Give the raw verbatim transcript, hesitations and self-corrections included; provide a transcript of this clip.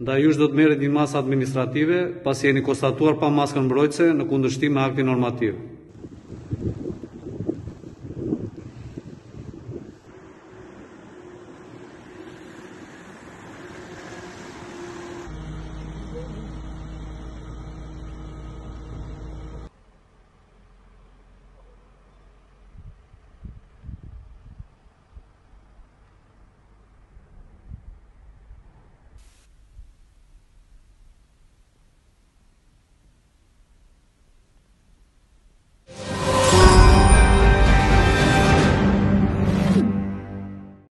ndaj jush do të merret një masë administrative pasi jeni konstatuar pa maskën mbrojtëse në kundërshtim me aktin normativ.